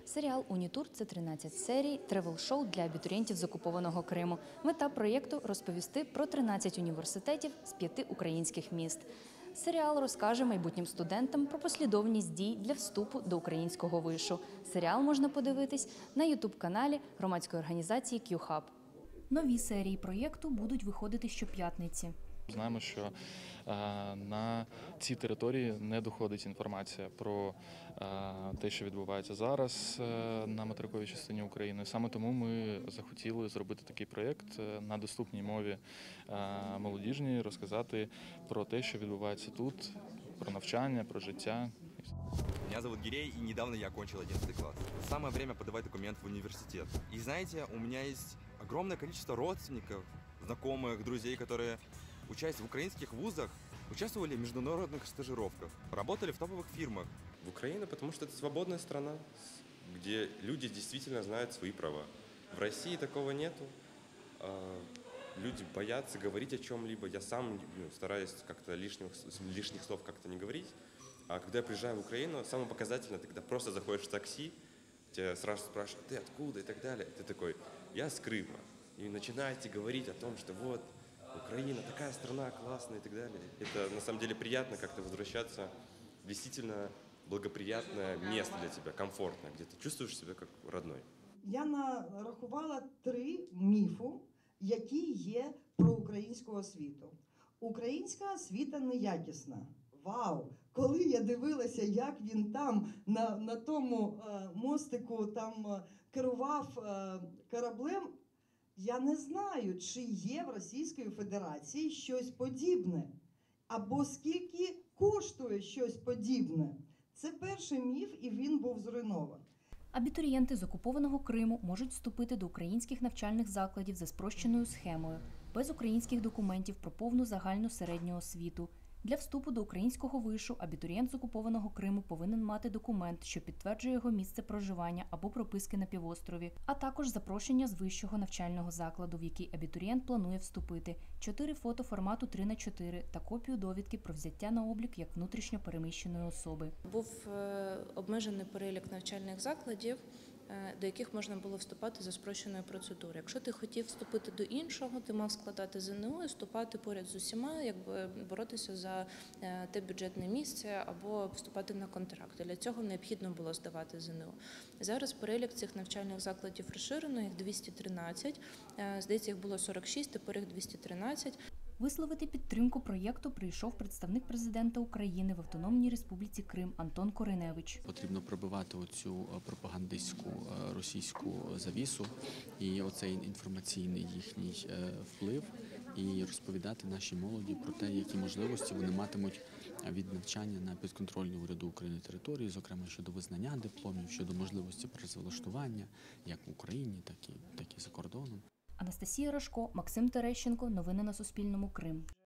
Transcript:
Серіал «Унітур» – це 13 серій тревел-шоу для абітурієнтів з окупованого Криму. Мета проєкту – розповісти про 13 університетів з 5 українських міст. Серіал розкаже майбутнім студентам про послідовність дій для вступу до українського вишу. Серіал можна подивитись на ютуб-каналі громадської організації Q-Hub. Нові серії проєкту будуть виходити щоп'ятниці. Знаємо, що на цій території не доходить інформація про те, що відбувається зараз на материковій частині України. Саме тому ми захотіли зробити такий проєкт на доступній мові молодіжній, розказати про те, що відбувається тут, про навчання, про життя. Меня зовут Гирей, и недавно я окончил 11 класс. Самое время подавать документ в университет. И знаете, у меня есть огромное количество родственников, знакомых, друзей, которые, учась в украинских вузах, участвовали в международных стажировках, работали в топовых фирмах. В Украине, потому что это свободная страна, где люди действительно знают свои права. В России такого нету. Люди боятся говорить о чем-либо. Я сам стараюсь как-то лишних слов как-то не говорить. А когда я приезжаю в Украину, самое показательное, ты когда просто заходишь в такси, тебя сразу спрашивают, ты откуда и так далее. Ты такой, я с Крыма. И начинаете говорить о том, что вот, Украина такая страна классная и так далее. Это на самом деле приятно как-то возвращаться в действительно благоприятное место для тебя, комфортное, где ты чувствуешь себя как родной. Я нарахувала 3 міфу, які є про українську освіту. Українська освіта неякісна. Вау! Коли я дивилася, як він там на тому мостику там керував кораблем, я не знаю, чи є в Російської Федерації щось подібне. Або скільки коштує щось подібне. Це перший міф, і він був зруйнований. Абітурієнти з окупованого Криму можуть вступити до українських навчальних закладів за спрощеною схемою, без українських документів про повну загальну середню освіту. Для вступу до українського вишу абітурієнт з окупованого Криму повинен мати документ, що підтверджує його місце проживання або прописки на півострові, а також запрошення з вищого навчального закладу, в який абітурієнт планує вступити, 4 фото формату 3х4 та копію довідки про взяття на облік як внутрішньо переміщеної особи. Був обмежений перелік навчальних закладів, до яких можна було вступати за спрощеною процедурою. Якщо ти хотів вступити до іншого, ти мав складати ЗНО і вступати поряд з усіма, якби боротися за те бюджетне місце або вступати на контракт. Для цього необхідно було здавати ЗНО. Зараз перелік цих навчальних закладів розширено, їх 213, здається, їх було 46, тепер їх 213. Висловити підтримку проєкту прийшов представник президента України в Автономній Республіці Крим Антон Кориневич. Потрібно пробивати оцю пропагандистську російську завісу і оцей інформаційний їхній вплив і розповідати нашій молоді про те, які можливості вони матимуть від навчання на підконтрольній уряду України території, зокрема щодо визнання дипломів, щодо можливості працевлаштування як в Україні, так і за кордоном. Анастасія Рожко, Максим Терещенко. Новини на Суспільному. Крим.